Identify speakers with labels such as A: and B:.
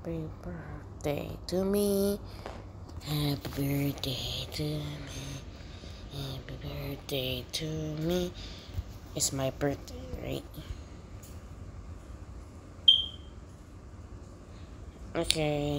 A: Happy birthday to me. Happy birthday to me. Happy birthday to me. It's my birthday, right? Okay.